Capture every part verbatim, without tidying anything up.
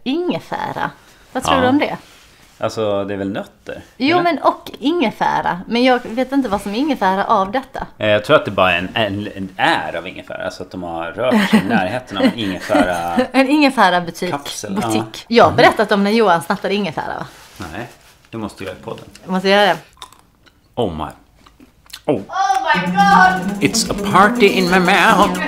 ingefära. Vad tror Ja. du om det? Alltså, det är väl nötter? Jo, eller? men och ingefära. Men jag vet inte vad som är ingefära av detta. Eh, Jag tror att det bara är en, en, en är av ingefära. Alltså att de har rört sig i närheten av en ingefära. En ingefära-butik. Kapsel, Butik. Jag har berättat om när Johan snattade ingefära, va? Nej, du måste göra podden. Jag måste göra det. Oh my. Oh, Oh my god! it's a party in my mouth.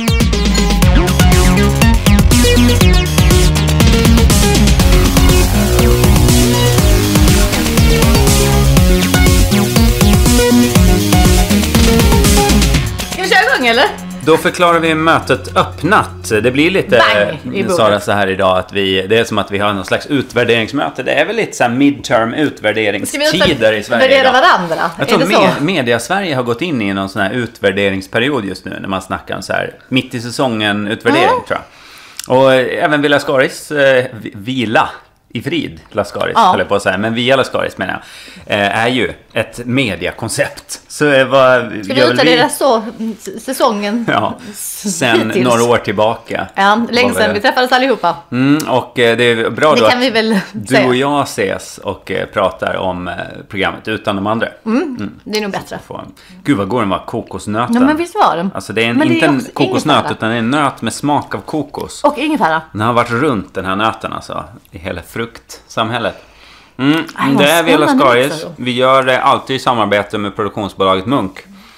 Ska vi köra igång, eller? Då förklarar vi mötet öppnat. Det blir lite, Bang i bordet. Sara, så här idag att vi, det är som att vi har någon slags utvärderingsmöte. Det är väl lite så här midterm utvärderingstider i Sverige värdera idag. varandra? Jag är tror det så? med, media Sverige har gått in i någon sån här utvärderingsperiod just nu när man snackar om så här mitt i säsongen utvärdering, Mm. tror jag. Och eh, även Villa Skaris eh, vi- vila i frid, Lascaris, Ja. höll jag på att säga. Men Via Lascaris, menar jag, eh, är ju ett mediakoncept. Så eh, vad Ska vi gör väl utvärdera så s- säsongen? Ja, sen hittills? några år tillbaka. Ja, länge Var sedan det- vi träffades allihopa. Mm, och eh, det är bra Det då kan vi att väl du säga. och jag ses och eh, pratar om eh, programmet utan de andra. Mm, det är nog bättre. Får- Gud vad går den var, kokosnöten. Ja, men visst var den? Alltså det är en, Men det är inte en också kokosnöt ingefära. utan det är en nöt med smak av kokos. Och ingefära. Den har varit runt den här nöten alltså, i hela fruktsamhället. Mm, Aj, vad det är Villa spännande Skaris. också. Vi gör det alltid i samarbete med produktionsbolaget Munk.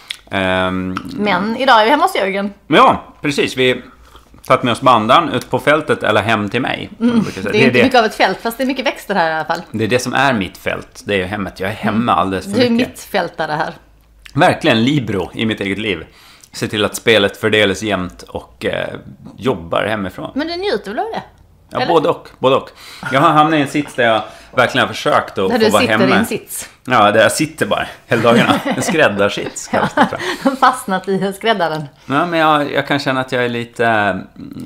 Ehm, Men idag är vi hemma hos Jörgen. Men ja, precis. Vi har tagit med oss bandan ut på fältet eller hem till mig. som jag brukar säga. Det är inte det, mycket av ett fält, fast det är mycket växter här i alla fall. det är det som är mitt fält. Det är ju hemmet. Jag är hemma alldeles för Du är mycket. mittfältare här. Verkligen libero i mitt eget liv. Se till att spelet fördelas jämnt och eh, jobbar hemifrån. Men du njuter väl av det? Ja, eller? både och, både och. Jag har hamnat i en sits där jag verkligen har försökt att Där få du vara sitter hemma. i en sits. Ja, där jag sitter bara hela dagarna. En skräddarsits kallas det, tror jag. Fastnat i skräddaren. Ja, men jag, jag kan känna att jag är lite mm,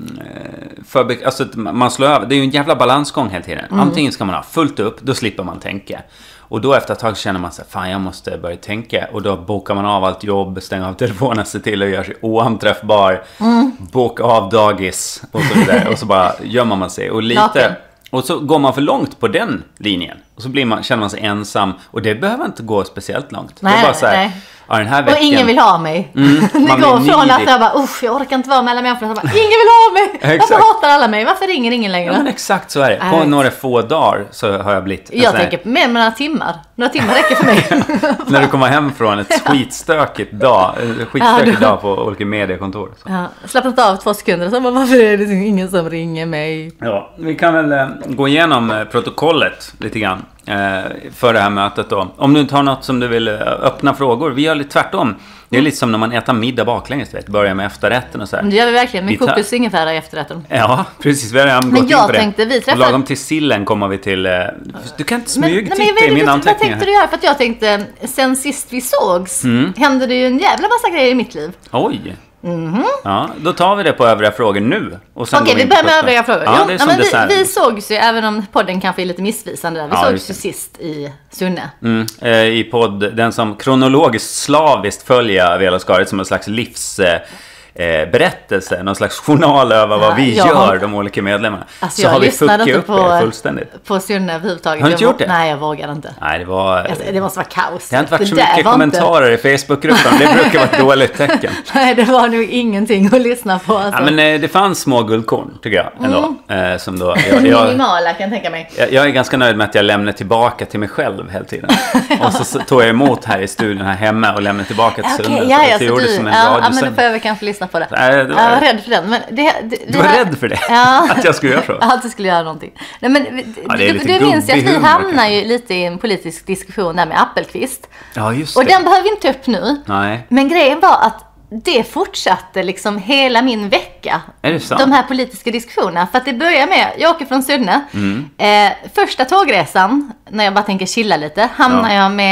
för, alltså att man slår över. Det är ju en jävla balansgång hela tiden. Mm. Antingen ska man ha fullt upp, då slipper man tänka. Och då efter ett tag känner man sig, fan jag måste börja tänka. Och då bokar man av allt jobb, stänger av telefonen, ser till att göra sig oanträffbar. Mm. Boka av dagis och så vidare. Och så bara gömmer man sig. Och lite... Naken. Och så går man för långt på den linjen. Och så blir man, känner man sig ensam. Och det behöver inte gå speciellt långt. det Nej, är bara så här, nej. ja, den här Och veckan... ingen vill ha mig. Mm, det man går blir från att needy. jag bara, usch, jag orkar inte vara med alla människor. Så bara, ingen vill ha mig. Exakt. Varför hatar alla mig? Varför ringer ingen längre? Ja, men exakt så är det. På Nej. några få dagar så har jag blivit... en Jag sån här- tänker mer med några timmar. Några timmar räcker för mig. När du kommer hem från ett skitstökigt dag, en skitstökig dag på olika mediekontor. Så. Ja, slappnat av två sekunder. Så bara, varför är det ingen som ringer mig? Ja, vi kan väl eh, gå igenom eh, protokollet lite grann eh, för det här mötet då. Om du inte har något som du vill eh, öppna frågor. Vi gör lite tvärtom. Det är lite som när man äter middag baklänges, vet. Börjar med efterrätten och så här. Det gör vi verkligen. Med Vi tar- kokos och ingefära i efterrätten. Ja, precis. Vi har redan Men gått in jag på det. tänkte, vi Och träffade- lagom till sillen kommer vi till... Eh, du kan inte Men, nej, smygtitta men jag vet i mina inte, vad anteckningar. tänkte du göra? För att jag tänkte, sen sist vi sågs Mm. hände det ju en jävla massa grejer i mitt liv. Oj! Ja, då tar vi det på övriga frågor nu. Och sen Okej, går vi in börjar på med första. övriga frågor. Ja, Jo, det är ja, som men dessert. vi, vi sågs ju, även om podden kanske är lite missvisande där. Vi Ja, sågs just ju det. sist i Sunne. Mm, eh, I podd, den som kronologiskt slaviskt följer Vela Skaris som en slags livs... Eh, eh, berättelse, någon slags journal över vad Ja, vi jag gör, har- de olika medlemmarna. Alltså, så jag har vi lyssnade fuckat inte upp på- er fullständigt. På Sunne överhuvudtaget. Har du inte Jag gjort det? Nej, jag vågade inte. Nej, det var... Alltså, det måste vara kaos. Det har inte varit så där mycket var kommentarer i Facebookgruppen. Det brukar vara ett dåligt tecken. Nej, det var nog ingenting att lyssna på. Alltså. Ja, men eh, det fanns små guldkorn, tycker jag, ändå. Mm. Eh, som då, jag, jag, Minimala kan jag tänka mig. jag, jag är ganska nöjd med att jag lämnar tillbaka till mig själv hela tiden. Och så, så tog jag emot här i studion här hemma och lämnade tillbaka till Okej, Sunne. ja, Så ja, jag så gjorde du, som en ja, ja, men då radiosändning. får jag väl kanske lyssna på det. Nej, det var- Jag var rädd för den. Men det, det, vi Du var har- rädd för det? Ja. Att jag skulle göra så? Att du skulle göra någonting. Nej, men, Ja, det är du, lite du minns ju att gubbig vi humor, hamnar kanske. ju lite i en politisk diskussion där med Appelqvist. Ja, just Och det. den behöver vi inte upp nu. Nej. Men grejen var att det fortsatte liksom hela min vecka. Är det sant? De här politiska diskussionerna. För att det börjar med, jag åker från Sunne. Mm. Eh, första tågresan, när jag bara tänker chilla lite, hamnar Ja. jag med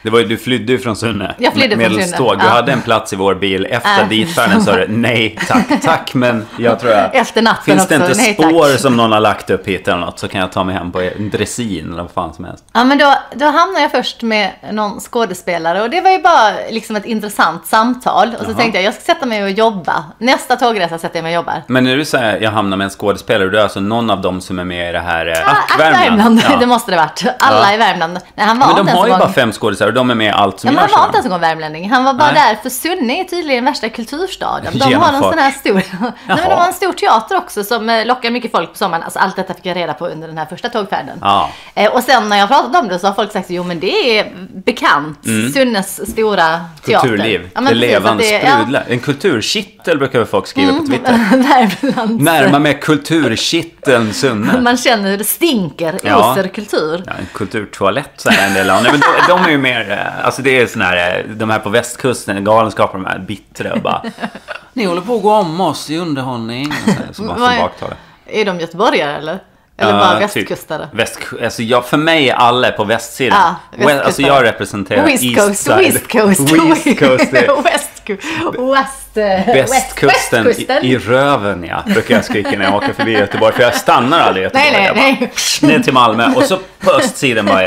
Det var ju, du flydde ju från Sunne. Jag flydde med, från Sunne. Du ja. hade en plats i vår bil. Efter äh. ditfärden sa du nej tack, tack. Men jag tror att efter natten finns också, det inte nej, spår tack. som någon har lagt upp hit eller något så kan jag ta mig hem på en dressin eller vad fan som helst. Ja, men då, då hamnade jag först med någon skådespelare och det var ju bara liksom ett intressant samtal. Och så Jaha. tänkte jag, jag ska sätta mig och jobba. Nästa tågresa sätter jag mig och jobbar. Men när du säger jag hamnar med en skådespelare, du är alltså någon av dem som är med i det här eh, ah, Ack Värmland? Ja. Det måste det varit. Alla ja. i Värmland. Nej, han var men de inte har ju gång... bara fem skådespelare och de är med i allt som ja, görs. Han var inte ens en gång värmlänning. Han var bara Nej. där för Sunne är tydligen värsta kulturstaden. De Genomfart. har en sån här stor... Nej, men de har en stor teater också som lockar mycket folk på sommaren. Alltså, allt detta fick jag reda på under den här första tågfärden. Ja. Eh, och sen när jag pratat om det så har folk sagt jo men det är bekant. Mm. Sunnes stora teater. Kulturliv. Ja, det levande sprudlar. Ja. En kulturkittel brukar folk skriva mm. på Twitter. Värmlands. Närma med kulturkitteln Sunne. Man känner hur det stinker, ja. oser kultur. Ja, en kulturtoalett så är en del av. Nej, men de, de är ju mer, alltså det är sån här, de här på västkusten, galenskapar, de här bittra och bara ni håller på att gå om oss i underhållning. Och så, så bara är, är de göteborgare eller? Eller bara uh, västkustare? Typ, väst, alltså jag, för mig är alla på västsidan. Ja, West, alltså jag representerar West East Coast, Side. West Coast, West Coast. West, West, Västkusten i, i röven, ja. Brukar jag skrika när jag åker förbi Göteborg. För jag stannar aldrig i Göteborg. Nej, nej, nej. Ner till Malmö och så på östsidan bara.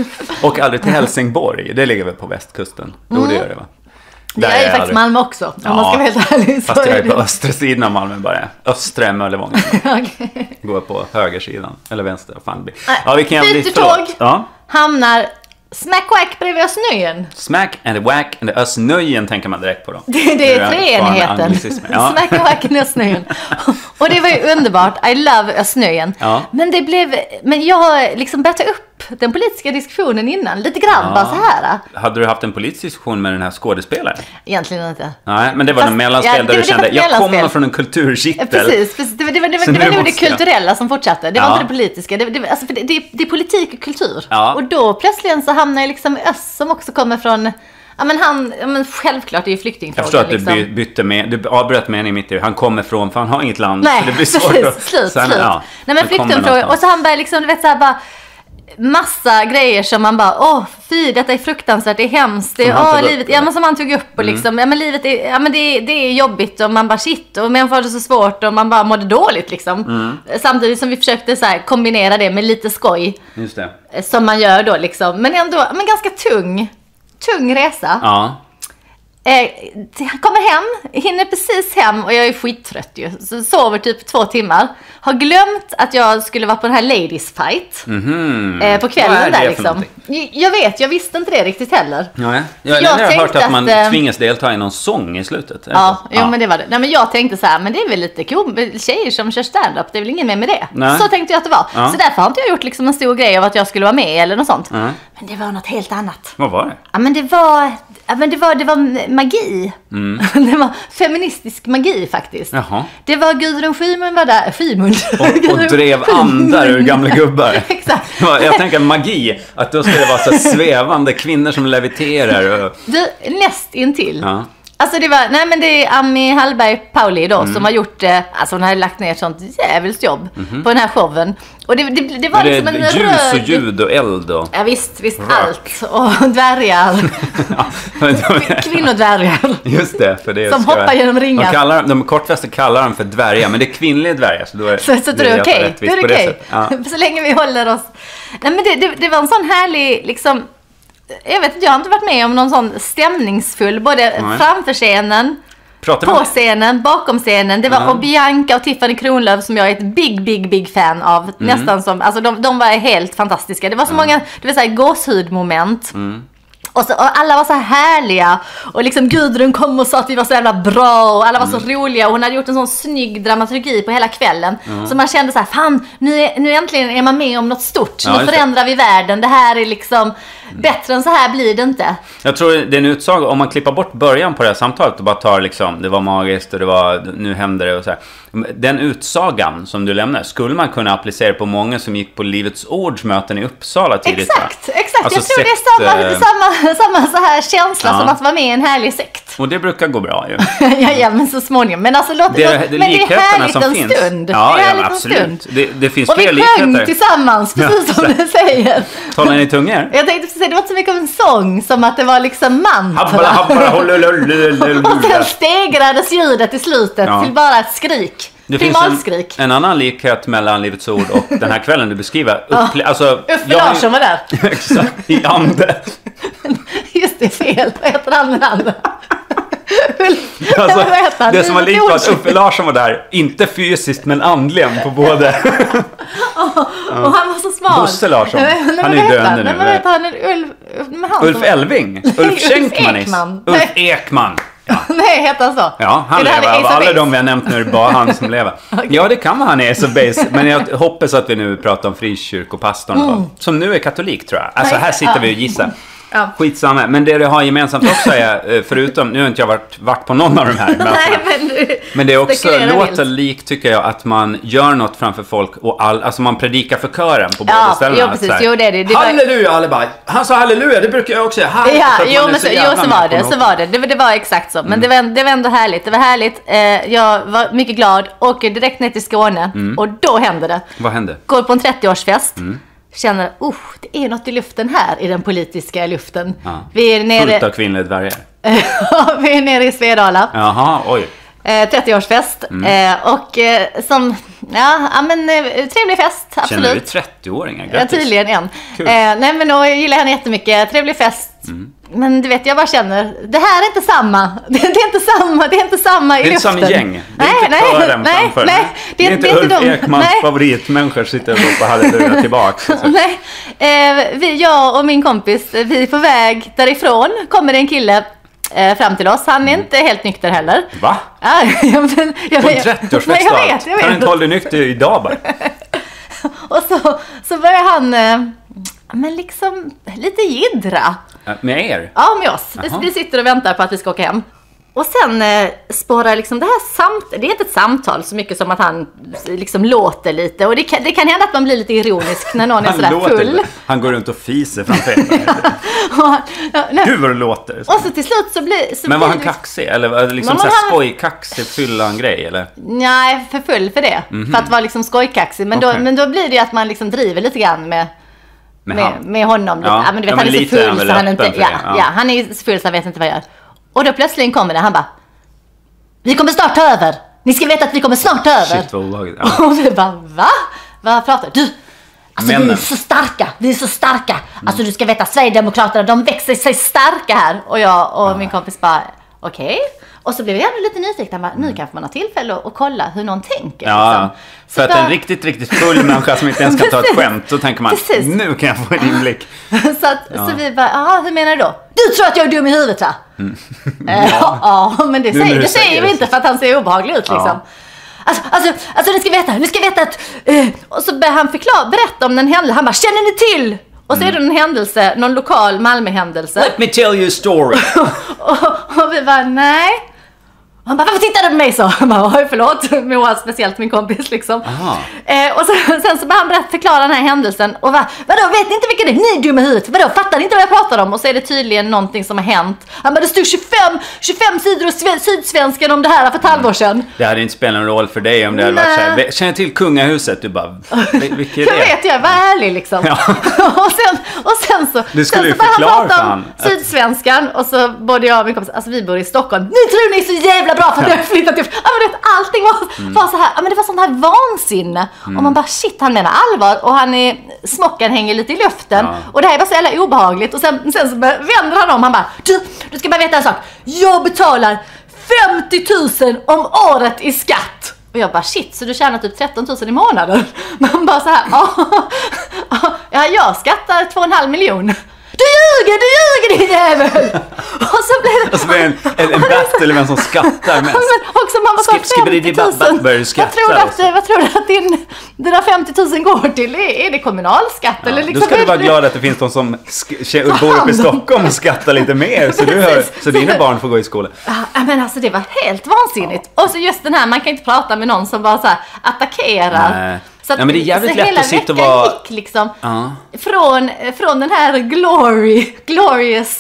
Och aldrig till Helsingborg. Det ligger väl på västkusten. Jo, det gör det va? Det är ju faktiskt aldrig... Malmö också, om ja, man ska vara helt ärlig. Fast jag är på östra sidan av Malmö bara. Östra Möllevången. Okay. Går på högersidan. Eller vänster. Fan blir. Ja, vi kan bli tåg. Ja. Hamnar smack whack bredvid Ösnöjen. Smack and whack and Ösnöjen tänker man direkt på då. Det, det är treenigheten. Ja. Smack and whack and Ösnöjen. Och det var ju underbart. I love Ösnöjen. Ja. Men det blev, men jag har liksom börjat ta upp den politiska diskussionen innan. Lite grann ja. bara så här. Hade du haft en politisk diskussion med den här skådespelaren? Egentligen inte. Nej, men det var en mellanspel ja, där du kände, jag kommer från en kulturkittel. Ja, precis, precis. Det var det, var, det, var, det, var nog det kulturella som fortsatte. Det var ja. inte det politiska. Det, det, alltså, det, det, det är politik och kultur. Ja. Och då plötsligt så hamnar jag liksom i öst som också kommer från... Ja, men han, ja, men självklart är ju flyktingfrågan. Jag förstår att du liksom. bytte med, du avbröt meningen mitt i, han kommer från, för han har inget land. Nej, så det blir svårt precis, att, slut, sen, slut. Ja, Nej, men flyktingfrågan. Och så han börjar liksom, du vet så här bara... massa grejer som man bara, åh fy, detta är fruktansvärt, det är hemskt, det är, åh, livet, upp, ja men som han tog upp och mm. liksom, ja men livet är, ja men det, det är jobbigt och man bara shit och människor har det så svårt och man bara mådde dåligt liksom. Mm. Samtidigt som vi försökte så här kombinera det med lite skoj. Just det. Som man gör då liksom, men ändå, men ganska tung, tung resa. Ja. Eh, kommer hem, hinner precis hem och jag är skittrött ju. Så sover typ två timmar. Har glömt att jag skulle vara på den här Ladies Fight mm-hmm. eh, på kvällen där liksom. Jag, jag vet, jag visste inte det riktigt heller. Nej, jag, jag har hört att, att man att, tvingas delta i någon sång i slutet. Ja, jo, ja, men det var det. Nej, men jag tänkte så här, men det är väl lite cool, tjejer som kör stand-up, det är väl ingen med med det. Nej. Så tänkte jag att det var. Ja. Så därför har inte jag gjort liksom en stor grej av att jag skulle vara med eller något sånt. Mm. Men det var något helt annat. Vad var det? Ja, men det var... Ja, men det var, det var magi. Mm. Det var feministisk magi faktiskt. Jaha. Det var Gudrun Schyman var där. Schyman. Och, och drev andar ur gamla gubbar. Exakt. Jag tänker magi. Att då ska det vara så svävande kvinnor som leviterar. Och... Du, näst intill. Ja. Alltså det var, nej men det är Ami Hallberg Pauli då mm. som har gjort, alltså hon har lagt ner ett sånt jävligt jobb mm-hmm. på den här showen. Och det, det, det var det liksom en ljus röd... och ljud och eld och... Ja visst, visst allt. Och dvärgar. Ja, kvinnodvärgar. Just det, för det som ska... hoppar genom ringar. De, kallar, de kortväster kallar dem för dvärgar, men det är kvinnliga dvärgar. Så, då är, så, så det är okej. Det är okej. Ja. Så länge vi håller oss... Nej men det, det, det var en sån härlig liksom... Jag vet inte, jag har inte varit med om någon sån stämningsfull, både Nej. framför scenen, Pratar på scenen, bakom scenen. Det var mm. och Bianca och Tiffany Kronlöf som jag är ett big, big, big fan av. Mm. Nästan som, alltså de, de var helt fantastiska. Det var så mm. många, du vet såhär, gåshudmoment. Mm. Och, så, och alla var så här härliga. Och liksom Gudrun kom och sa att vi var så jävla bra. Och alla var mm. så roliga. Och hon hade gjort en sån snygg dramaturgi på hela kvällen. Mm. Så man kände så här, fan, nu, är, nu äntligen är man med om något stort. Ja, nu förändrar vi världen. Det här är liksom, mm. bättre än så här blir det inte. Jag tror det är en utsaga, om man klippar bort början på det här samtalet och bara tar liksom, det var magiskt och det var, nu händer det och så här. Den utsagan som du lämnar, skulle man kunna applicera på många som gick på Livets Ords möten i Uppsala tidigt? Exakt, exakt. Alltså jag tror sekt, det är samma, samma, samma så här känsla ja. som att vara med i en härlig sekt. Och det brukar gå bra ju. ja, ja, men så småningom. Men alltså, låt, det, låt, det, men det är härligt en finns. stund. Ja, det är ja absolut. Stund. Det, det finns och fler likheter. Och vi likheter. sjöng tillsammans, precis ja, som du säger. Talar ni tungor? Jag tänkte säga, det var inte så mycket av en sång som att det var liksom mantra. Habbala, habbala, hullululululul. Och sen stegrades ljudet i slutet ja. till bara ett skrik. Det finns en, en annan likhet mellan Livets Ord och den här kvällen du beskriver. Upple- alltså, Uffe Larsson var där. Exakt, i ande. Just det, fel. Vad heter han med andra? Alltså, det som var likt var att Uffe Larsson var där. Inte fysiskt men andligen på båda. oh, och han var så smal. Bosse Larsson. Han är ju döende nu. Men vad heter han? Ulf, han Ulf Elving. Ulf Schenkmanis. Ulf Ekman. Ja. Nej, heter han så? Ja, han lever. Av alla de vi har nämnt nu är det bara han som lever. Okay. Ja, det kan vara han är så base. Men jag hoppas att vi nu pratar om frikyrkopastorn mm. som nu är katolik tror jag. Alltså här sitter vi och gissar. Ja. Skitsamma. Men det det har gemensamt också är, förutom, nu har inte jag varit, varit på någon av de här mötena. Nej, men, du, men det är också låter lik tycker jag att man gör något framför folk och all, alltså man predikar för kören på båda ja, ställena. Ja, precis. Jo, det är det. det halleluja, alla bara, han sa halleluja, det brukar jag också säga. Ja, jo, men så, så, jo, så var det, så var det. Det, det var exakt så. Men mm. det, var, det var ändå härligt. Det var härligt. Eh, jag var mycket glad. Åker direkt ner till Skåne mm. och då hände det. Vad hände? Går på en trettioårsfest. Mm. Känner, oh, det är något i luften här, i den politiska luften. Ja. Vi är nere... Fullt av kvinnliga dvärgar. Vi är nere i Svedala. Jaha, oj. Eh, trettioårsfest. Mm. Eh, och eh, som, ja, ja men eh, trevlig fest, absolut. Känner du trettio-åringar? Grattis. Ja, tydligen en. Eh, nej, men då gillar henne jättemycket. Trevlig fest. Mm. Men du vet, jag bara känner, det här är inte samma. Det, det är inte samma, det är inte samma i luften. Det är inte samma gäng. Det är nej, inte kören nej, framför. Nej, det är, det är inte Ulf de. Ekmans nej. favoritmänniskor sitter och ropar halleluja tillbaka. Nej, eh, vi, jag och min kompis, vi är på väg därifrån. Kommer det en kille eh, fram till oss. Han är inte helt nykter heller. Va? Ja, men, jag, på en trettioårsfest jag vet, jag vet. Kan du inte hålla dig nykter idag bara? Och så, så börjar han... Eh, men liksom lite jiddra. Med er? Ja, med oss. Vi, vi sitter och väntar på att vi ska åka hem. Och sen eh, spårar liksom det här samtalet. Det är inte ett samtal så mycket som att han liksom låter lite. Och det kan, det kan hända att man blir lite ironisk när någon är sådär full. Lite. Han går runt och fiser framför er. ja, Gud vad det låter. Och så till slut så blir... Så men var blir han kaxig? Eller var det liksom såhär han... skojkaxig fyllan grej? Eller? Nej, för full för det. Mm-hmm. För att vara liksom skojkaxig. Men, okay. då, men då blir det att man liksom driver lite grann med... Med, med, med honom. Ja. Ja, men du vet, ja, men han är så full så han inte... Ja, ja. ja, han är så full så han vet inte vad jag gör. Och då plötsligt kommer det. Han bara... Vi kommer snart ta över. Ni ska veta att vi kommer snart ta över. Shit, vad obehagligt. Ja. Och vi bara, va? Vad pratar du? Alltså Männen. vi är så starka. Vi är så starka. Mm. Alltså du ska veta, Sverigedemokraterna, de växer sig starka här. Och jag och ah. min kompis bara, okej. Okay. Och så blev jag ändå lite nyfiken. Bara, nu kanske man har tillfälle att kolla hur någon tänker. Ja, liksom. För att bara... en riktigt, riktigt full människa som inte ens kan ta ett skämt. Då tänker man, precis. Nu kan jag få en inblick. så, att, ja. så vi bara, ja hur menar du då? Du tror att jag är dum i huvudet va? Mm. ja. ja, men det säger, det säger vi inte för att han ser obehaglig ut liksom. Ja. Alltså, alltså, alltså ni ska veta, ni ska veta att... Uh, och så börjar han förklara, berätta om den händelse. Han bara, känner ni till? Och så mm. är det en händelse, någon lokal Malmö-händelse. Let me tell you a story. och, och vi bara, nej. Han bara, varför tittar du på mig så? Han bara, oj förlåt, Moa, speciellt min kompis liksom. Eh, och så, sen så började han berätta, förklara den här händelsen. Och va, vadå, vet ni inte vilka det är? Ni är dumma i huvudet. Vadå, fattar ni inte vad jag pratar om? Och så är det tydligen någonting som har hänt. Han bara, det stod tjugofem, tjugofem sidor i Sydsvenskan om det här för ett halvår sedan. Det hade inte spelat någon roll för dig om det hade varit så här. Känner till kungahuset, du bara, vilket är det? Jag vet, jag var ärlig liksom. Ja. och, sen, och sen så... Du skulle ju förklara för han. Sydsvenskan och så både jag och min kompis, alltså vi bor i Stockholm. Ni tror ni är så jävla bra för att jag flyttat till... Ja, men vet, allting var, mm. var så här... Ja, men det var sånt här vansinne. Mm. Och man bara, shit, han menar allvar. Och han är... Smocken hänger lite i luften. Ja. Och det här är bara så jävla obehagligt. Och sen, sen så vänder han om. Han bara, du, du ska bara veta en sak. Jag betalar femtio tusen om året i skatt. Och jag bara, shit, så du tjänar typ tretton tusen i månaden? Man bara så här, ja, jag skattar två och en halv miljon. Du ljuger, du ljuger din jävel! Och så blev det... Och så blev en, en, en battle vem som skattar mest. Och så man var så femtio tusen. Vad tror du att, vad tror du att din, dina femtio tusen går till? Är, är det kommunalskatt? Ja, eller liksom, då ska du vara glad att det finns de som sk- bor uppe i Stockholm och skattar lite mer. Så, du hör, så dina barn får gå i skolan. Ja, men alltså det var helt vansinnigt. Och så just den här, man kan inte prata med någon som bara så här attackerar. Nej. Så att, ja, men det är jävligt lätt att sitta och vara... gick liksom uh. från, från den här glory, glorious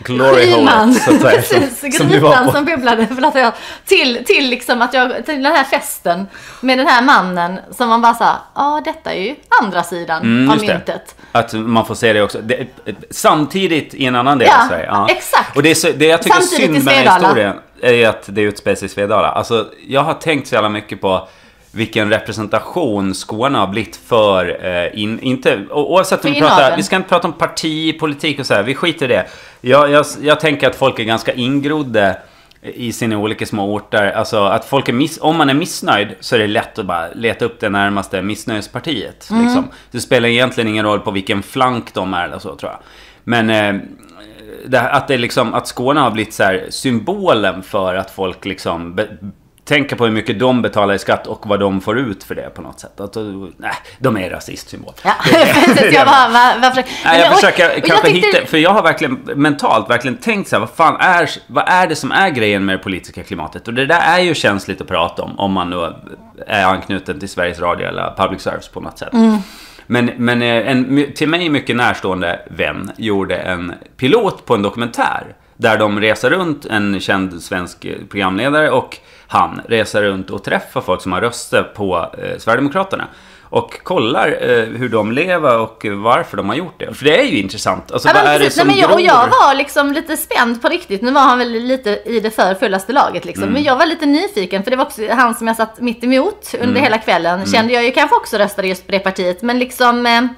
glory hole, så att säga. Precis, som, som, var som bubblade jag, till, till, liksom att jag, till den här festen med den här mannen som man bara sa, ja detta är ju andra sidan mm, av myntet. Att man får se det också. Det, samtidigt i en annan del ja, av Sverige. Ja, exakt. Och det, är så, det jag tycker samtidigt synd med den här historien är att det utspelar sig i Svedala. Alltså, jag har tänkt så jävla mycket på vilken representation Skåne har blivit för, eh, in, inte, oavsett om vi pratar, vi ska inte prata om partipolitik och så här, vi skiter i det. Jag, jag, jag tänker att folk är ganska ingrodde i sina olika små orter. Alltså att folk är miss, om man är missnöjd så är det lätt att bara leta upp det närmaste missnöjespartiet. Mm. Liksom. Det spelar egentligen ingen roll på vilken flank de är eller så, tror jag. Men eh, det, att, det liksom, att Skåne har blivit så här, symbolen för att folk liksom... Be, tänka på hur mycket de betalar i skatt och vad de får ut för det på något sätt. Att, nej, de är rasistsymbol. Ja. jag bara, var, varför? Nej, jag försöker och, kanske jag hitta, för jag har verkligen mentalt verkligen tänkt så här, vad fan är, vad är det som är grejen med det politiska klimatet? Och det där är ju känsligt att prata om, om man nu är anknuten till Sveriges Radio eller public service på något sätt. Mm. Men, men en till mig mycket närstående vän gjorde en pilot på en dokumentär där de reser runt, en känd svensk programledare och han reser runt och träffar folk som har röstat på eh, Sverigedemokraterna och kollar eh, hur de lever och varför de har gjort det. För det är ju intressant. Alltså, ja, vad är det som Nej, men jag, och jag var liksom lite spänd på riktigt. Nu var han väl lite i det för fullaste laget liksom. Mm. Men jag var lite nyfiken, för det var också han som jag satt mitt emot under mm. hela kvällen. Mm. Kände jag ju kanske också röstade just på det partiet. Men liksom... Eh,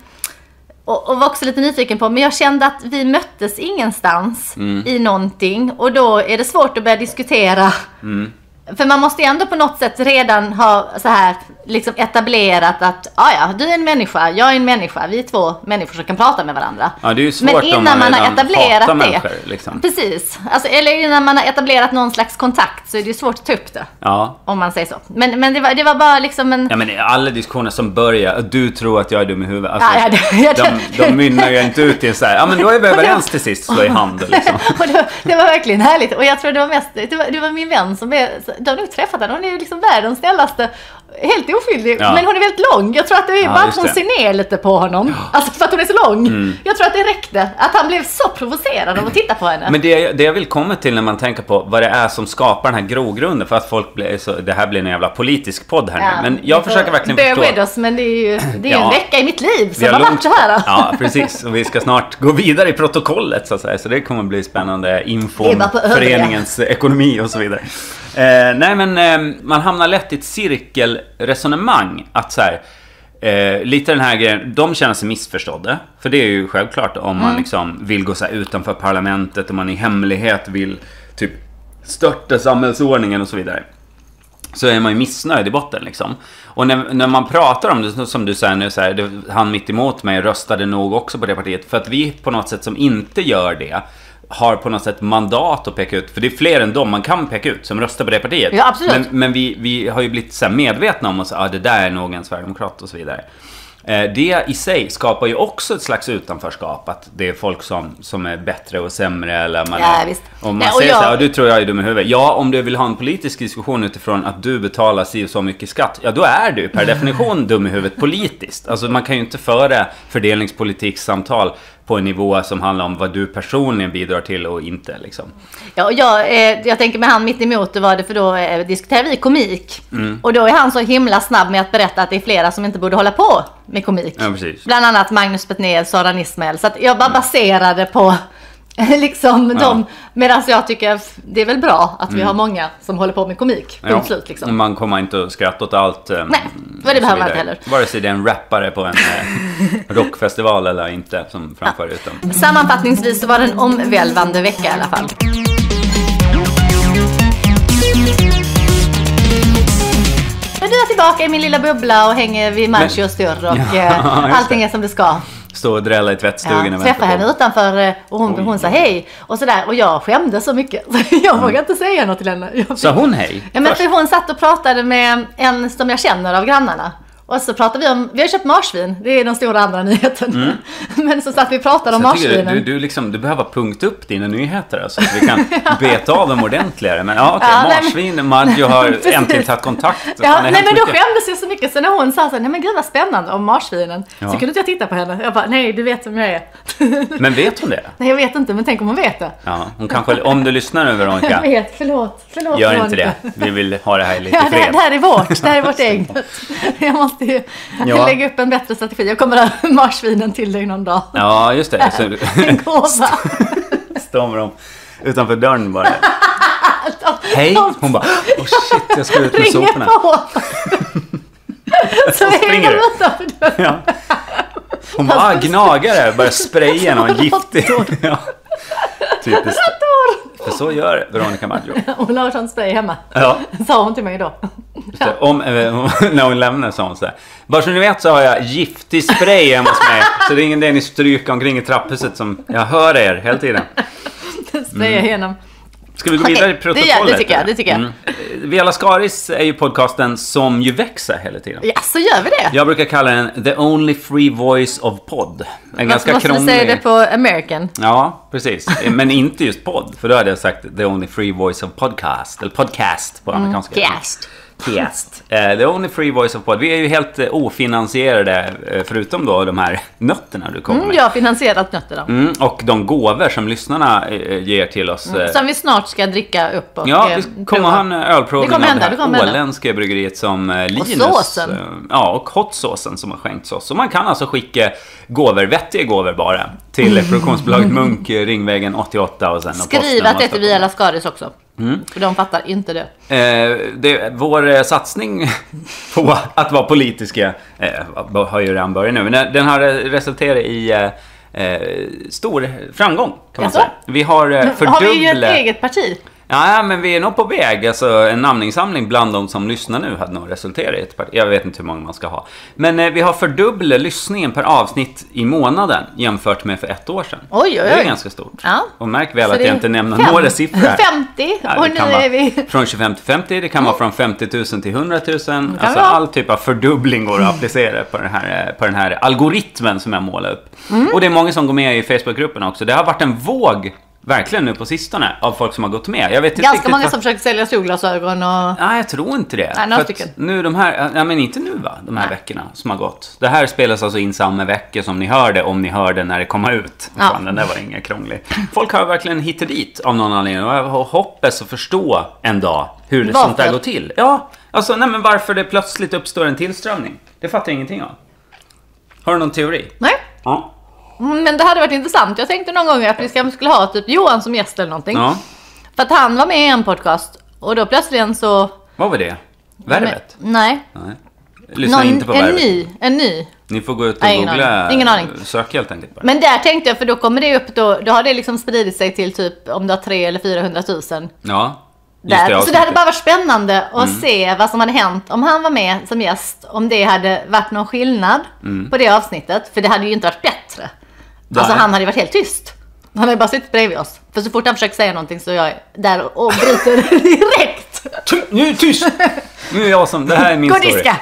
Och, och var också lite nyfiken på, men jag kände att vi möttes ingenstans mm. i någonting. Och då är det svårt att börja diskutera. Mm. För man måste ju ändå på något sätt redan ha så här liksom etablerat att ah ja, du är en människa, jag är en människa, vi är två människor som kan prata med varandra. Ja, det är ju svårt. Men innan man, man har etablerat det, människor, liksom. Precis, alltså, eller innan man har etablerat någon slags kontakt så är det ju svårt att ta upp det. Ja. Om man säger så. Men, men det, var, det var bara liksom en... Ja, men alla diskussioner som börjar, du tror att jag är dum i huvudet. Alltså, ja, ja, det, ja, det, de, de mynnar ju inte ut i en så här, ja men då är vi överens till sist, slå i hand liksom. Och det, var, det var verkligen härligt. Och jag tror det var mest, det var, det var min vän som är, de har nog träffat henne, hon är liksom världens snällaste, helt oskyldig, ja. Men hon är väldigt lång. Jag tror att det är ja, bara att hon det. ser ner lite på honom. Alltså för att hon är så lång. Mm. Jag tror att det räckte. Att han blev så provocerad av att titta på henne. Men det, det jag vill komma till när man tänker på vad det är som skapar den här grogrunden för att folk blir så, det här blir en jävla politisk podd här ja, nu. Men jag försöker verkligen bear förstå. With us, men det är ju det är ja. en vecka i mitt liv som har, har varit så här. Ja, precis. Och vi ska snart gå vidare i protokollet så att säga. Så det kommer bli spännande info om föreningens ekonomi och så vidare. Eh, nej men eh, man hamnar lätt i ett cirkelresonemang att så här, eh, lite den här grejen, de känner sig missförstådda, för det är ju självklart om man mm. liksom vill gå så här utanför parlamentet, om man i hemlighet vill typ störta samhällsordningen och så vidare, så är man ju missnöjd i botten liksom. Och när, när man pratar om det, som du säger nu så här, det, han mitt emot mig röstade nog också på det partiet, för att vi på något sätt som inte gör det har på något sätt mandat att peka ut, för det är fler än dem man kan peka ut som röstar på det partiet. Ja, absolut. Men, men vi, vi har ju blivit så här medvetna om att ah, det där är nog en Sverigedemokrat och så vidare. Eh, det i sig skapar ju också ett slags utanförskap, att det är folk som, som är bättre och sämre, eller man, ja, visst. Om man Nej, säger jag... så här, du tror jag är dum i huvudet. Ja, om du vill ha en politisk diskussion utifrån att du betalar si och så mycket skatt, ja då är du per definition dum i huvudet politiskt. Alltså man kan ju inte föra fördelningspolitikssamtal på en nivå som handlar om vad du personligen bidrar till och inte liksom. Ja, och jag, eh, jag tänker med han mitt emot, det var det, för då eh, diskuterar vi komik. Mm. Och då är han så himla snabb med att berätta att det är flera som inte borde hålla på med komik. Ja, precis. Bland annat Magnus Betnér, Sara Nismael. Så att jag bara mm. baserade på liksom ja. dem, medan jag tycker det är väl bra att mm. vi har många som håller på med komik. Ja. Slut, liksom. Man kommer inte att skratta åt allt. Nej, för det behöver man inte heller. Vare sig det är en rappare på en rockfestival eller inte som framför ja. utan. Sammanfattningsvis så var det en omvälvande vecka i alla fall. Nu är jag tillbaka i min lilla bubbla och hänger vid Marci och Störr och ja, allting är som det ska. Stå och drälla i tvättstugan. Ja, träffade henne utanför och hon, hon sa hej och sådär, och jag skämde så mycket jag mm. vågade inte säga något till henne. Sa hon hej? Ja, men för hon satt och pratade med en som jag känner av grannarna. Och så pratar vi om, vi har köpt marsvin, det är den stora andra nyheten. Mm. Men så satt vi pratade om marsvinen. Du, du, liksom, du behöver punkt upp dina nyheter så att vi kan ja. beta av dem ordentligare. Men ja, okej, okay, ja, marsvin, men... Maggio har äntligen tagit kontakt. Ja, nej men då skämdes jag så mycket. Så när hon sa så här, nej men gud vad spännande om marsvinen. Ja. Så kunde inte jag titta på henne. Jag bara, nej du vet vem jag är. Men vet hon det? Nej jag vet inte, men tänk om hon vet det. Ja, hon kanske, om du lyssnar nu Veronica. Jag vet, förlåt. förlåt Gör Veronica. inte det, vi vill ha det här lite ja, fred. Det, det här är vårt, det här är vårt eget. Jag måste ju ja. lägga upp en bättre strategi. Jag kommer ha marsvinen till dig någon dag. Ja, just det. Så, en gåva. Står de utanför dörren bara. Hej, hon bara, oh shit, jag ska ut med soporna. Så springer du utanför dörren. Ja. Hon bara, gnagare, börjar spraya någon giftig. Ja. Typiskt. För så gör Veronica Maggio. Hon har sån spray hemma. Ja. Sa hon till mig då. Ja. Om, när hon lämnar så hon så här. Bara så ni vet så har jag giftig spray hemma hos mig. Så det är ingen det ni stryker omkring i trapphuset som jag hör er hela tiden. Spraya mm. genom. Ska vi gå vidare i protokollet? Det, gör, det tycker jag, det tycker jag. Mm. Via Lascaris är ju podcasten som ju växer hela tiden. Ja, så gör vi det. Jag brukar kalla den The Only Free Voice of Pod. En ganska måste krånglig... säga det på American. Ja, precis. Men inte just podd. För då hade jag sagt The Only Free Voice of Podcast. Eller podcast på amerikanska. Mm, cast. Cast. Uh, the Only Free Voice of Pod. Vi är ju helt uh, ofinansierade, uh, förutom då de här nötterna du kommer mm, med. Jag har finansierat nötterna. Mm, och de gåvor som lyssnarna uh, ger till oss. Uh, mm, som vi snart ska dricka upp och ja, vi kommer ha en ölprovning av hända, det här åländska bryggeriet som uh, Linus. Och såsen. Uh, ja, och hotsåsen som har skänkts oss. Så man kan alltså skicka gåvor, vettiga gåvor bara, till mm. produktionsbolaget Munk, Ringvägen åttioåtta och sen. Skriv att det är via Lascaris också. Mm. För de fattar inte det. Eh, det vår eh, satsning på att vara politiska eh, har ju redan börjat nu. Men den har resulterat i eh, stor framgång kan man alltså? säga. Vi har eh, fördubblat... Har vi ju ett eget parti? Ja, men vi är nog på väg. Alltså, en namninsamling bland de som lyssnar nu hade nog resulterat i ett parti. Jag vet inte hur många man ska ha. Men eh, vi har fördubblat lyssningen per avsnitt i månaden jämfört med för ett år sedan. Oj, oj, oj. Det är ganska stort. Ja. Och märk väl så att jag inte nämner fem, några siffror. femtio, ja, och nu är vi... Från tjugofem till femtio, det kan vara från femtio tusen till hundra tusen. Alltså all typ av fördubbling går att applicera på den här, på den här algoritmen som jag målar upp. Mm. Och det är många som går med i Facebookgruppen också. Det har varit en våg... Verkligen nu på sistone av folk som har gått med. Jag vet inte ganska många vad... som försöker sälja solglasögon och... Nej, jag tror inte det. Nej, några stycken. Nu de här, ja men inte nu va, de här Nej. veckorna som har gått. Det här spelas alltså in samma vecka som ni hörde, om ni hörde när det kommer ut. Ja. Fan, den där var inga krånglig. Folk har verkligen hittat dit av någon anledning och jag hoppas att förstå en dag hur det sånt där går till. Ja, alltså nej men varför det plötsligt uppstår en tillströmning. Det fattar jag ingenting av. Har du någon teori? Nej. Ja. Men det hade varit intressant. Jag tänkte någon gång att vi skulle ha typ Johan som gäst eller någonting. Ja. För att han var med i en podcast. Och då plötsligt så... Vad var det? Värvet? Men, nej. nej. Lyssna någon, inte på en Värvet. ny, en ny. Ni får gå ut och nej, googla. Ingen aning. Sök helt enkelt bara. Men där tänkte jag, för då kommer det upp då. Då har det liksom spridit sig till typ om det har tre eller fyrahundratusen. Ja. Där. Det, så det hade bara varit spännande att mm. se vad som hade hänt om han var med som gäst. Om det hade varit någon skillnad mm. på det avsnittet. För det hade ju inte varit bättre. Där. Alltså han hade varit helt tyst. Han hade bara suttit bredvid oss. För så fort han försöker säga någonting så är jag där och bryter direkt. Nu är tyst! Nu är jag som, det här är min story. Godiska.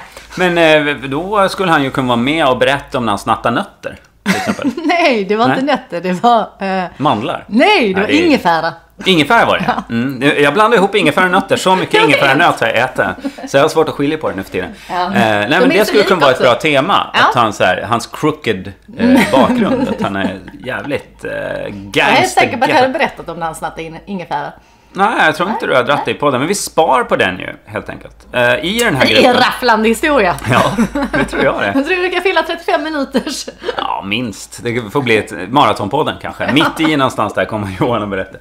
Men då skulle han ju kunna vara med och berätta om när han snattar nötter. Till exempel. Nej, det var Nej. inte nötter. Det var... Uh... Mandlar? Nej, det var Nej, det... ingefära. Ingefära var det, ja. Mm. Jag blandade ihop ingefära och nötter. Så mycket ingefära och nöt har jag ätit. Så jag har svårt att skilja på det nu för tiden. Ja. Eh, nej, men det skulle kunna vara ett bra tema. Ja. Att han, så här, hans crooked eh, bakgrund. Att han är jävligt eh, gangster. Jag är säker på att jag hade berättat om när han snattade in ingefära. Nej, jag tror inte Nej. du har dratt dig på den. Men vi spar på den ju, helt enkelt. Uh, I den här gruppen... Det är en rafflande historia. Ja, det tror jag det. Jag tror vi kan fylla trettiofem minuters. Ja, minst. Det får bli ett maratonpodden kanske. Ja. Mitt i någonstans där kommer Johan att berätta.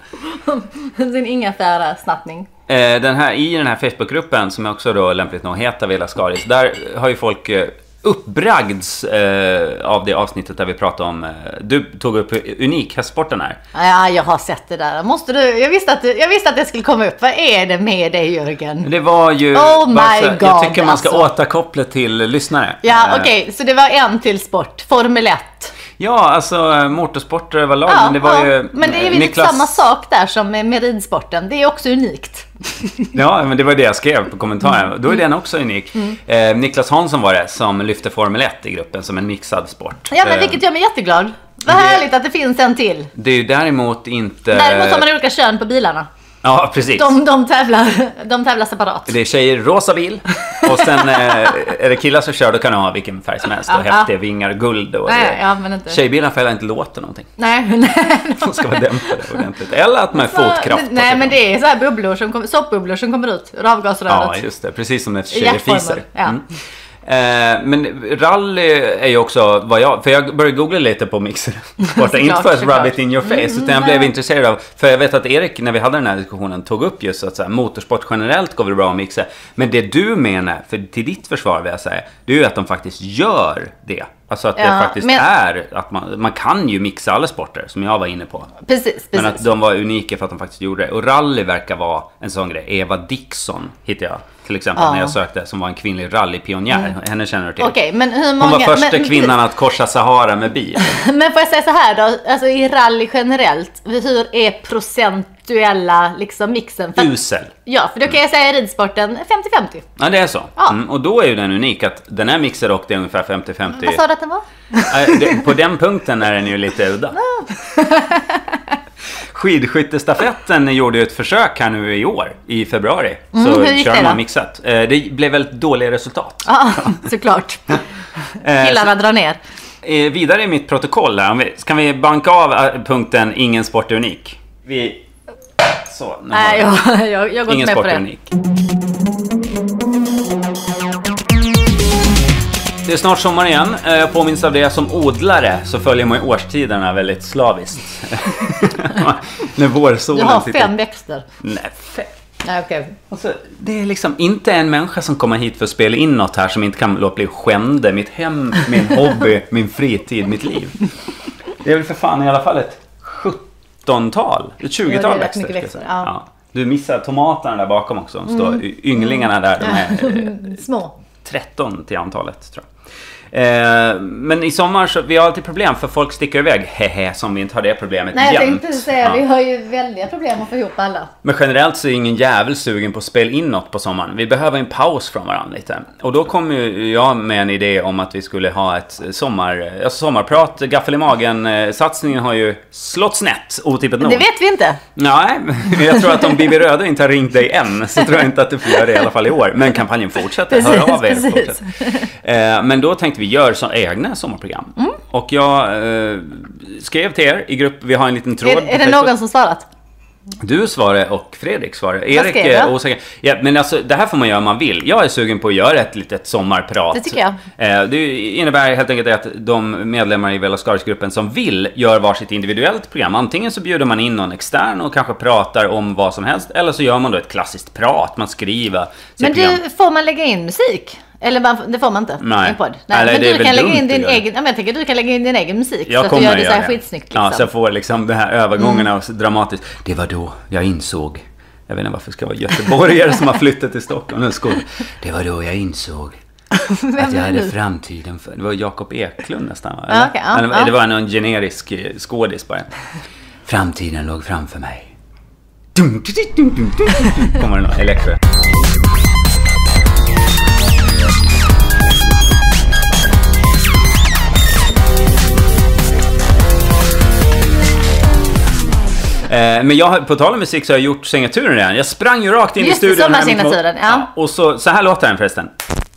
Sin ingefära snattning. Uh, den här, I den här Facebookgruppen, som är också då lämpligt nog heter Villa Skaris, där har ju folk... Uh, uppbragds eh, av det avsnittet där vi pratade om, eh, du tog upp unik hästsporten här. Ja, jag har sett det där. Måste du, jag visste att jag visste att det skulle komma upp. Vad är det med dig, Jörgen? Det var ju oh my så, God, jag tycker man ska alltså. återkoppla till lyssnare. Ja, okej, okay. Så det var en till sport, Formel ett. Ja, alltså motorsporter överlag, ja, men det var ja. ju men det är ju Niklas... samma sak där som med, med ridsporten. Det är också unikt. Ja, men det var det jag skrev på kommentaren. Mm. Då är den också unik. Mm. Eh, Niklas Hansson var det som lyfte Formel ett i gruppen som en mixad sport. Ja, men vilket gör mig jätteglad. Vad härligt att det finns en till. Det är ju däremot inte... Däremot har man olika kön på bilarna. Ja, precis. De, de, tävlar, de tävlar separat. Det är tjejer rosa bil. Och sen eh, är det killar som kör, då kan de ha vilken färg som helst. Och ja, häftiga ja. vingar, guld och nej, ja, men inte. Tjejbilarna får inte låta någonting. Nej, nej. De ska vara dämpade ordentligt. Eller att man är fotkraft. Nej, men det är så här bubblor som kommer, soppbubblor som kommer ut ur avgasröret. Ja, just det. Precis som när tjejer fiser. Ja. Mm. Eh, men rally är ju också vad jag, för jag började googla lite på mixersporten, inte för att rub it in your face, mm, utan jag blev intresserad av, för jag vet att Erik, när vi hade den här diskussionen, tog upp just att så här, motorsport generellt går väl bra att mixa, men det du menar, för till ditt försvar vill jag säga, det är ju att de faktiskt gör det. Alltså att ja, det faktiskt men... är att man, man kan ju mixa alla sporter, som jag var inne på. Precis, precis. Men att de var unika för att de faktiskt gjorde det. Och rally verkar vara en sån grej. Eva Dixon hittade jag till exempel ja. när jag sökte, som var en kvinnlig rallypionjär. Mm. Henne känner du till. Okej, men hur många... Hon var första men... kvinnan att korsa Sahara med bil. Men får jag säga så här då, alltså i rally generellt, hur är procentuella liksom mixen? För... Usel. Ja, för då kan jag säga i ridsporten femtio femtio. Ja, det är så. Ja. Mm, och då är ju den unik att den är mixad och det är ungefär femtio femtio. Vad sa du att den var? På den punkten är den ju lite udda. Skidskyttestafetten gjorde ju ett försök här nu i år, i februari. Mm, så hur gick kör det man då? mixat. Det blev väldigt dåliga resultat. Ja, såklart. Killarna drar ner. Vidare i mitt protokoll här, kan vi banka av punkten ingen sport är unik? Vi... Så, nej, jag, jag, jag går ingen inte med sport på det. Är unik. Det är snart sommar igen. Jag påminns av det, som odlare så följer man årstiderna väldigt slaviskt. När vårsolen du har sitter... fem växter. Nej, fem. Nej, okej. Okay. Alltså, det är liksom inte en människa som kommer hit för att spela in något här som inte kan låta bli skände. Mitt hem, min hobby, min fritid, mitt liv. Det är väl för fan i alla fall ett sjuttontal, ett tjugotal växter. Mycket växter ja. Ja. Du missar tomaterna där bakom också. De står, mm. Ynglingarna där, de är små. tretton till antalet tror jag. Eh, men i sommar så vi har alltid problem för folk sticker iväg, hehe, som vi inte har det problemet. Nej, jag jämt. tänkte säga, ja. Vi har ju väldiga problem att få ihop alla. Men generellt så är ingen jävel sugen på att spela in något på sommaren. Vi behöver en paus från varandra lite. Och då kom ju jag med en idé om att vi skulle ha ett sommar, alltså sommarprat, gaffel i magen. Satsningen har ju slått snett, otippat nog. Det vet vi inte. Nej, jag tror att om Bibi Röde inte har ringt dig än, så tror jag inte att du får göra det i alla fall i år. Men kampanjen fortsätter, precis, hör av er. Fortsätter. Men då tänkte vi gör som egna sommarprogram. Mm. Och jag eh, skrev till er i grupp, vi har en liten tråd. Är, är det någon som svarat? Du svarade och Fredrik svarade. Erik är osäker. Ja, men alltså, det här får man göra om man vill. Jag är sugen på att göra ett litet sommarprat. Det tycker jag. Eh, det innebär helt enkelt att de medlemmar i Velascaris-gruppen som vill gör varsitt individuellt program. Antingen så bjuder man in någon extern och kanske pratar om vad som helst. Eller så gör man då ett klassiskt prat. Man skriver. Men du, program. Får man lägga in musik? Eller man, det får man inte. Nej. En podd. Nej. Eller, men det du kan lägga in din gör. egen, ja, men jag tänker du kan lägga in din egen musik jag så att du gör det så här skitsnyggt liksom. Ja, så jag får liksom den här övergången av mm. dramatiskt. Det var då jag insåg. Jag vet inte varför det ska vara göteborgare som har flyttat till Stockholm. Det var då jag insåg att jag hade framtiden för. Det var Jakob Eklund nästan. Va? Ja, okay, ja, det, var, ja. det var någon generisk skådis bara. Framtiden låg framför mig. Kommer det någon elektro. Men jag, på tal om musik så har jag gjort signaturen redan. Jag sprang ju rakt in just i studion. Just här signaturen, ja. Ja. Och så, så här låter den förresten.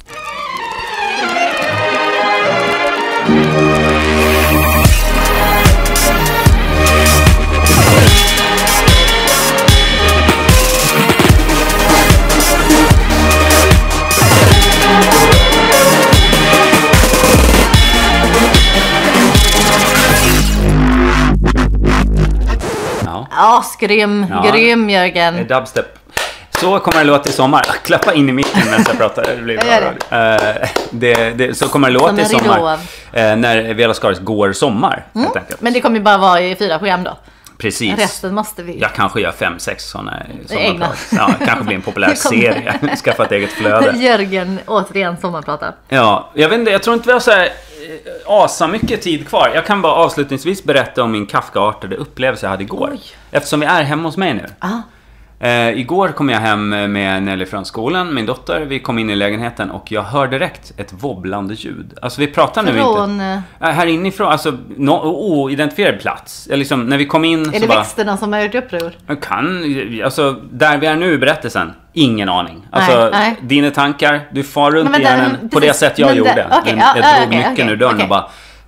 Ja, skrym, ja, grym Jörgen. Dubstep. Så kommer det låta i sommar. Klappa in i micken när jag pratar. Det blir bra. Uh, det, det, så kommer det låta i sommar. Uh, när Velascaris går sommar. Mm. Men det kommer ju bara vara i fyra program då. Precis. Resten måste vi. Jag kanske gör fem, sex sådana sommarprat. Ja, kanske blir en populär serie. Skaffa ett eget flöde. Jörgen, återigen sommarpratar. Ja, jag vet inte, jag tror inte vi har så här asa mycket tid kvar. Jag kan bara avslutningsvis berätta om min Kafka-artade upplevelse jag hade igår. Oj. Eftersom vi är hemma hos mig nu. Ah. Eh, igår kom jag hem med Nelly från skolan, min dotter. Vi kom in i lägenheten och jag hör direkt ett wobblande ljud. Alltså vi pratar nu från, inte... Äh, här inifrån, alltså no, oidentifierad plats. Liksom, när vi kom in... Är så det bara, växterna som har gjort uppror? Kan, alltså där vi är nu i berättelsen, ingen aning. Alltså nej, nej. Dina tankar, du far runt i hjärnan på det sätt jag gjorde. Det, okay, jag ja, drog okay, nyckeln okay, ur dörren okay. och bara...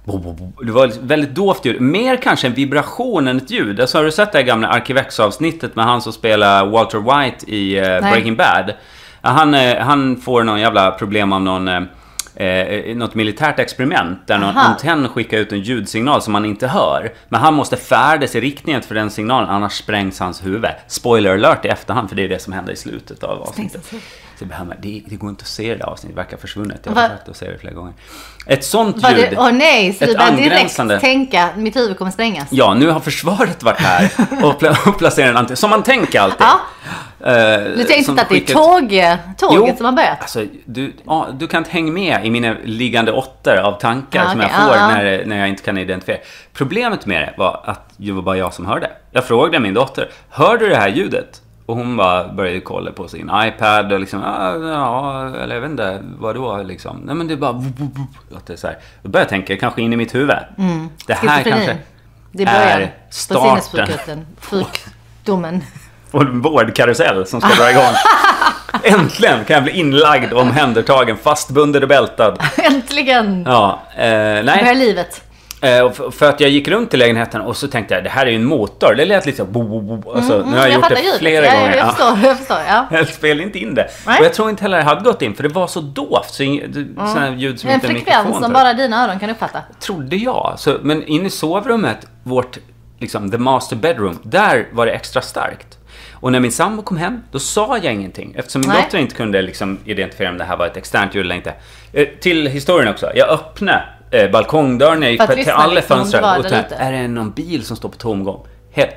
Det var väldigt dovt ljud. Mer kanske en vibration än ett ljud. Alltså, har du sett det gamla Arkivex-avsnittet med han som spelar Walter White i uh, Breaking Bad? Han, uh, han får någon jävla problem av någon, uh, uh, något militärt experiment där någon antenn skickar ut en ljudsignal som man inte hör. Men han måste färdas i riktningen för den signalen, annars sprängs hans huvud. Spoiler alert i efterhand, för det är det som händer i slutet av avsnittet. Så det, det går inte att se det avsnittet, det verkar försvunnit. Jag har försökt att se det flera gånger. Ett sånt ljud. Åh oh, nej, så du börjar direkt tänka, mitt huvud kommer sprängas. Ja, nu har försvaret varit här och, pl- och placerat en antenn. Som man tänker alltid. Ja. Uh, du tänkte inte att det är tåg, tåget jo, som har börjat? Alltså, du, ja, du kan inte hänga med i mina liggande åttor av tankar ah, som okay. jag får ah, när, när jag inte kan identifiera. Problemet med det var att det var bara jag som hörde. Jag frågade min dotter, hör du det här ljudet? Och hon bara började kolla på sin iPad och liksom, ah, ja, eller jag vet inte, vad då liksom. Nej men det är bara, att det är så här. Då började jag tänka, kanske in i mitt huvud. Mm. Det här kanske det är starten. Sjukdomen. Och en vårdkarusell som ska dra igång. Äntligen kan jag bli inlagd och omhändertagen, fastbunden och bältad. Äntligen! Ja, eh, nej. Det här är livet. Uh, för att jag gick runt i lägenheten och så tänkte jag, det här är ju en motor. Det lät lite så bo, bo, bo. Alltså, mm, nu har jag, jag gjort det flera ja, gånger. Jag förstår, jag förstår, ja. Jag spelade inte in det. Nej. Och jag tror inte heller jag hade gått in, för det var så dovt. Så mm. sådana ljud som en inte en frekvens som bara dina öron kan uppfatta. Trodde jag. Så, men in i sovrummet, vårt, liksom, the master bedroom, där var det extra starkt. Och när min sambo kom hem, då sa jag ingenting. Eftersom min Nej. dotter inte kunde liksom identifiera om det här var ett externt ljud eller inte. Eh, till historien också. Jag öppnade eh, balkongdörren, jag gick till lyssna, alla liksom, fönster och tänkte, är det någon bil som står på tomgång? Helt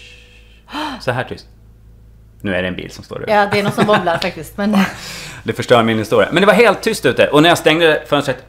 så här tyst. Nu är det en bil som står där. Ja, det är någon som bobblar faktiskt. Men... det förstör min historia. Men det var helt tyst ute. Och när jag stängde fönstret,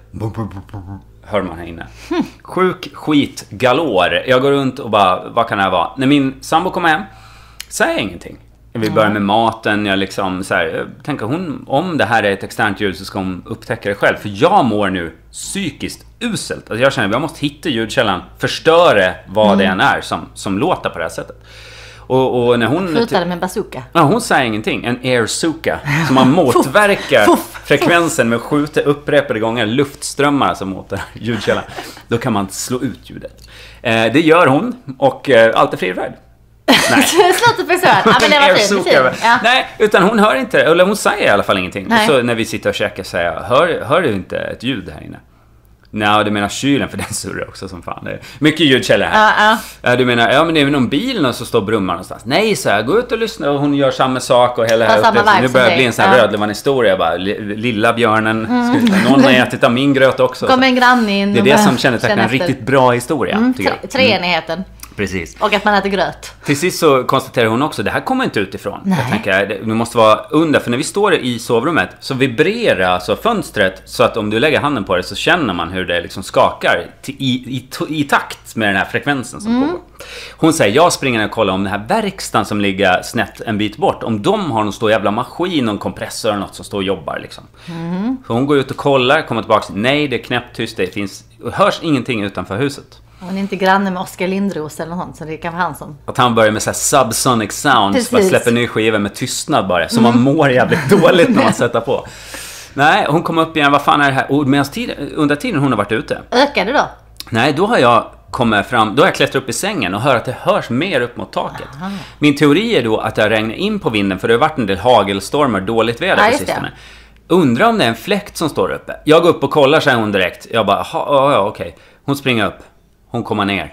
hörde man här inne. Hmm. Sjuk skit galor. Jag går runt och bara, vad kan det här vara? När min sambo kommer hem, säger jag ingenting. Vi börjar med maten. Jag liksom så här, jag tänker hon, om det här är ett externt ljud så ska hon upptäcka det själv. För jag mår nu psykiskt uselt. Alltså jag känner att jag måste hitta ljudkällan, förstöra vad mm. det än är som, som låter på det här sättet. Och, och när hon skjutade med en bazooka. Ja, hon säger ingenting. En airsuka som man motverkar frekvensen med att skjuta upprepade gånger luftströmmar som mot ljudkällan. Då kan man slå ut ljudet. Eh, det gör hon och eh, allt är frid. Nej. Slutet på så här. Ja, men det var fint, fint. Ja. Nej, utan hon hör inte, eller hon säger i alla fall ingenting. Nej. Och så när vi sitter och käkar säger jag, hör, hör du inte ett ljud här inne? Nej, du menar kylen, för den surrar också som fan. Det är mycket ljudkällor här. Uh, uh. Ja, du menar, ja men det är någon bil och så står brummar någonstans. Nej, så jag går ut och lyssnar och hon gör samma sak och hela här uppe. Nu börjar det bli en sån här uh. rödlevan historia bara. Lilla björnen, mm. någon har ätit av min gröt också. Kommer en granne in. Det är det som kännetecknar en riktigt bra historia, mm, tycker jag. Treenigheten. Mm. Precis. Och att man äter gröt. Till sist så konstaterar hon också, det här kommer inte utifrån. Nej. Jag tänker, det måste vara under, för när vi står i sovrummet så vibrerar alltså fönstret så att om du lägger handen på det så känner man hur det liksom skakar till, i, i, i takt med den här frekvensen som mm. pågår. Hon säger, jag springer och kollar om den här verkstaden som ligger snett en bit bort, om de har någon stor jävla maskin, någon kompressor eller något som står och jobbar liksom. Mm. Så hon går ut och kollar, kommer tillbaka, nej det är knäpptyst, det finns, hörs ingenting utanför huset. Hon är inte granne med Oskar Lindros eller något, så det kan vara han som... Att han börjar med så här subsonic sounds, bara släpper ny skiva med tystnad bara, så mm. man mår jävligt dåligt när man sätter på. Nej, hon kom upp igen, vad fan är det här? Och medan tid, under tiden hon har varit ute. Ökade då? Nej, då har jag kommit fram, då har jag klättrat upp i sängen och hör att det hörs mer upp mot taket. Aha. Min teori är då att jag regnar in på vinden, för det har varit en del hagelstormar, dåligt väder på sistone. Undrar om det är en fläkt som står uppe. Jag går upp och kollar, säger hon direkt. Jag bara, ja, ja, okej. Hon springer upp. Hon kommer ner.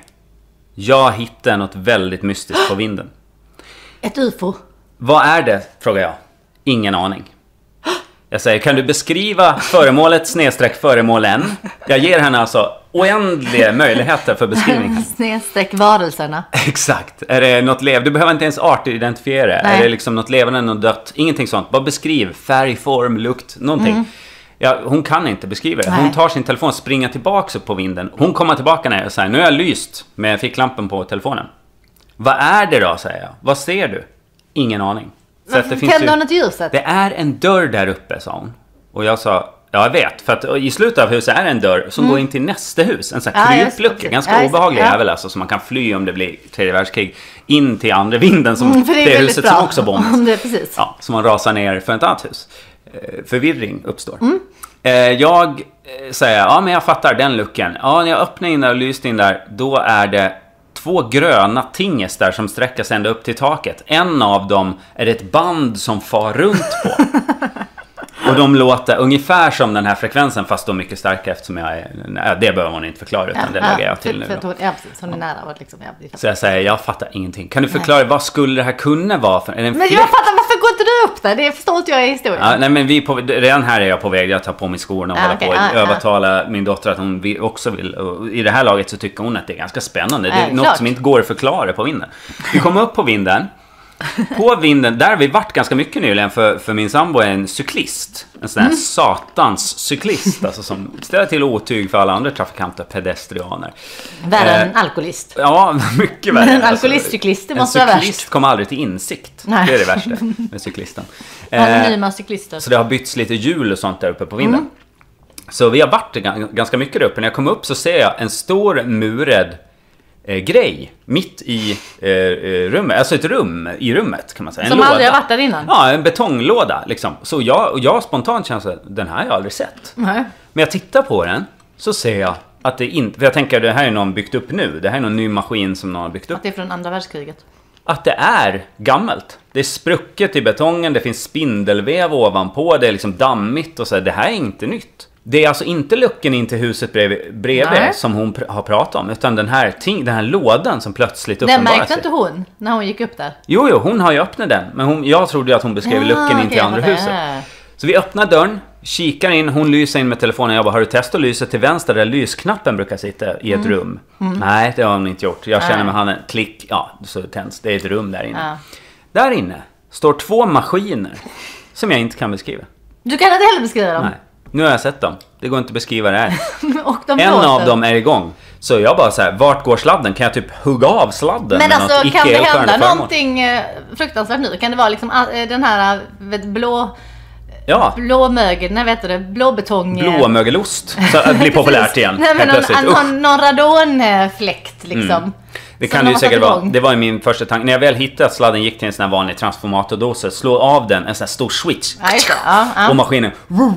Jag hittar något väldigt mystiskt på vinden. Ett U F O. Vad är det, frågar jag. Ingen aning. Jag säger, kan du beskriva föremålet snedstreck föremålen? Jag ger henne alltså oändliga möjligheter för beskrivning. Snedstreck varelserna. Exakt. Är det något levande? Du behöver inte ens artidentifiera. Nej. Är det liksom något levande, något dött? Ingenting sånt. Bara beskriv färg, form, lukt, någonting. Mm. Ja, hon kan inte beskriva det. Hon Nej. tar sin telefon och springer tillbaka på vinden. Hon kommer tillbaka när jag säger, nu har jag lyst med ficklampen på telefonen. Vad är det då, säger jag. Vad ser du? Ingen aning. Så att det finns ju, hon inte ljuset? Det är en dörr där uppe, sa hon. Och jag sa, ja jag vet. För att i slutet av huset är en dörr som mm. går in till nästa hus. En sån här ja, kryplucka. Ganska ja, obehaglig ja. Är väl alltså. Så man kan fly om det blir tredje världskrig. In till andra vinden. Som mm, det, det huset bra. Som också bombas. Det är precis. Ja, så man rasar ner för ett annat hus. Förvirring uppstår. Mm. Jag säger, ja men jag fattar den luckan. Ja, när jag öppnar in där och lyser in där. Då är det två gröna tinges där som sträcker sig ända upp till taket. En av dem är ett band som far runt på. Och de låter ungefär som den här frekvensen, fast då mycket starkare eftersom jag är... Nej, det behöver man inte förklara, utan ja, det lägger jag till för, nu. För, ja, precis. Hon är nära. Liksom, ja, så jag säger, jag fattar ingenting. Kan du förklara, nej. Vad skulle det här kunna vara? För, är det en men jag fattar, varför går inte du upp där? Det förstår inte jag i historien. Ja, nej, men vi på, redan här är jag på väg. Jag tar på mig skorna och ja, håller okay, på att ja, övertala ja. Min dotter att hon vill, också vill. Och i det här laget så tycker hon att det är ganska spännande. Det är äh, något klart. Som inte går att förklara på vinden. Vi kommer upp på vinden. På vinden, där har vi varit ganska mycket nyligen för, för min sambo är en cyklist. En sån här mm. satans cyklist alltså, som ställer till otyg för alla andra trafikanter, pedestrianer. Värre än en alkoholist. Ja, mycket värre. En alkoholistcyklist, det måste vara värst. En cyklist kommer aldrig till insikt. Nej. Det är det värsta med cyklisten. Anonyma cyklister. Så det har bytts lite hjul och sånt där uppe på vinden. Mm. Så vi har varit ganska mycket där uppe. När jag kommer upp så ser jag en stor murad Eh, grej mitt i eh, rummet, alltså ett rum i rummet kan man säga. En som låda. Aldrig har varit där innan? Ja, en betonglåda liksom. Så jag, och jag spontant känner att den här har jag aldrig sett. Nej. Men jag tittar på den så ser jag att det inte, för jag tänker att det här är någon byggt upp nu. Det här är någon ny maskin som någon har byggt upp. Att det är från andra världskriget? Att det är gammalt. Det är sprucket i betongen, det finns spindelväv ovanpå, det är liksom dammigt och så. Det här är inte nytt. Det är alltså inte luckan in till huset bredvid, bredvid som hon pr- har pratat om, utan den här, ting, den här lådan som plötsligt uppenbarar sig. Den märkte inte hon när hon gick upp där? Jo, jo, hon har ju öppnat den. Men hon, jag trodde att hon beskrev ja, luckan in okay, till andra huset. Så vi öppnar dörren, kikar in, hon lyser in med telefonen. Jag bara, har du testat att lysa till vänster där lysknappen brukar sitta i ett mm. rum? Mm. Nej, det har hon inte gjort. Jag känner med handen, klick, ja, så tänds. Det är ett rum där inne. Ja. Där inne står två maskiner som jag inte kan beskriva. Du kan inte heller beskriva dem? Nej. Nu har jag sett dem. Det går inte att beskriva det här. Och de en låter. Av dem är igång. Så jag bara så här, vart går sladden? Kan jag typ hugga av sladden? Men alltså, kan det hända någonting fruktansvärt nu? Kan det vara liksom den här vet, blå... Ja. Blåmögel, nej vet du det, blåbetong. Blåmögelost, så blir populärt igen. Nej, men någon, någon, någon radonfläkt liksom. Mm. Det kan det ju säkert vara. Det var ju min första tanke. När jag väl hittade att sladden gick till en sån här vanlig transformatordose, slå av den, en sån här stor switch. Ja, ja, ja. Och maskinen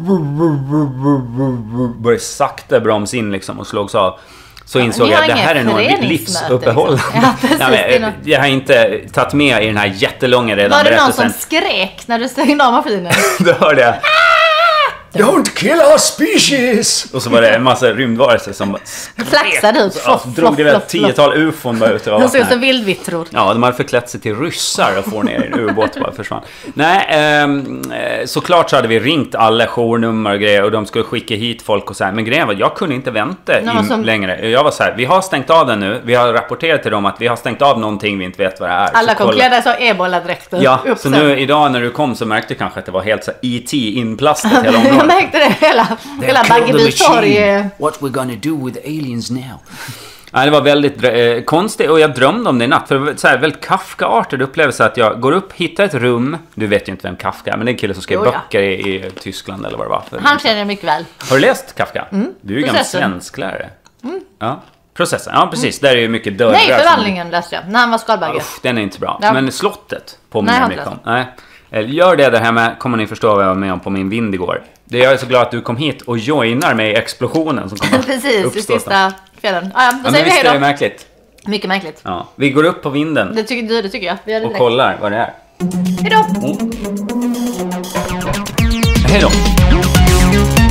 började sakta broms in liksom och slogs av. Så insåg jag att det här är nog livsuppehållande. Liksom. Ja, men, jag har inte tagit med i den här jättelånga redan berättelsen. Var det någon som skrek när du stängde av maskinen? Då hörde jag. Don't kill our species! Och så var det en massa rymdvarelser som flaxade ut. Så, så drog det väl ett tiotal ufon bara ut. De såg ut som vildvittror. Ja, de hade förklätt sig till ryssar och får ner i en ubåt bara försvann. Nej, eh, såklart så hade vi ringt alla journummer och grejer och de skulle skicka hit folk och så här. Men grejen var, jag kunde inte vänta in som... längre. Jag var så här, vi har stängt av den nu. Vi har rapporterat till dem att vi har stängt av någonting vi inte vet vad det är. Alla kom klädda så ebola-dräkter. Ja, upp så nu idag när du kom så märkte du kanske att det var helt så E T inplastat hela området. Jag märkte det, hela, hela Baggebytorg. What we're gonna do with the aliens now? Ja, det var väldigt eh, konstigt och jag drömde om det i natt. För det var så här, väldigt Kafka-artad upplevelse att jag går upp, hittar ett rum. Du vet ju inte vem Kafka är, men det är en kille som skrev jo, böcker ja. i, i Tyskland eller vad det var. För han känner jag mycket väl. Har du läst Kafka? Mm. Du är ju gammal svensklärare. Mm. Ja. Processen, ja precis. Mm. Där är ju mycket dörrar. Nej, förvandlingen som... läste jag. När han var Skalbagge. Uff, den är inte bra. Ja. Men slottet påminner mycket om. Nej. Gör det där hemma, kommer ni förstå vad jag var med om på min vind igår. Det är jag är så glad att du kom hit och joinar mig i explosionen som kommer precis, i sista fjällen. Ah, ja, då ja, säger vi hej då. Det är märkligt. Mycket märkligt. Ja, vi går upp på vinden. Det tycker du, det tycker jag. Vi gör det och kollar vad det är. Hej då. Mm. Hej då.